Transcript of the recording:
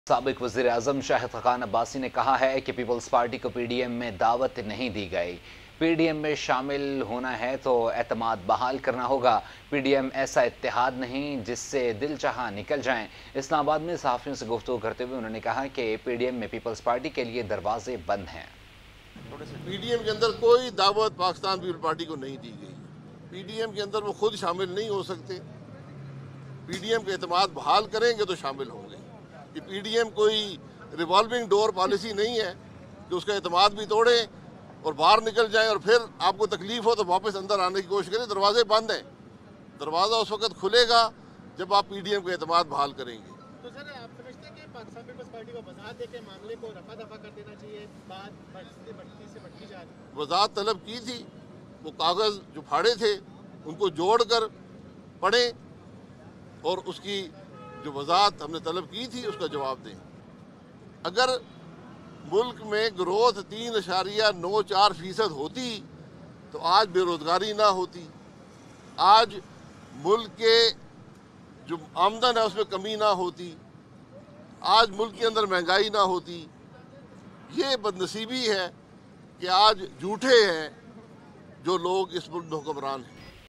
साबिक वज़ीर-ए-आज़म शाहिद खान अब्बासी ने कहा है कि पीपल्स पार्टी को पीडीएम में दावत नहीं दी गई। पीडीएम में शामिल होना है तो एतमाद बहाल करना होगा। पीडीएम ऐसा इत्तेहाद नहीं जिससे दिल चाहा निकल जाएं। इस्लामाबाद में सहाफ़ियों से गुफ्तगू करते हुए उन्होंने कहा कि पीडीएम में पीपल्स पार्टी के लिए दरवाजे बंद हैं। पीडीएम के अंदर कोई दावत पाकिस्तान पीपल्स पार्टी को नहीं दी गई। पीडीएम के अंदर वो खुद शामिल नहीं हो सकते। पीडीएम के एतमाद बहाल करेंगे तो शामिल होंगे। कि पीडीएम कोई रिवॉल्विंग डोर पॉलिसी नहीं है कि उसका एतमाद भी तोड़े और बाहर निकल जाए और फिर आपको तकलीफ हो तो वापस अंदर आने की कोशिश करें। दरवाजे बंद हैं। दरवाज़ा उस वक्त खुलेगा जब आप पीडीएम का एतमाद बहाल करेंगे। तो सर आप समझते हैं कि पाकिस्तान पीपल्स पार्टी को वजाहत देकर मामले को रफा दफा कर देना चाहिए? बात बढ़ती जा रही। वजाहत तलब की थी, वो कागज़ जो फाड़े थे उनको जोड़कर पढ़ें और उसकी जो वजाहत हमने तलब की थी उसका जवाब दें। अगर मुल्क में ग्रोथ 3.94% होती तो आज बेरोजगारी ना होती, आज मुल्क के जो आमदन है उसमें कमी ना होती, आज मुल्क के अंदर महंगाई ना होती। ये बदनसीबी है कि आज झूठे हैं जो लोग इस मुल्क में हुक्मरान हैं।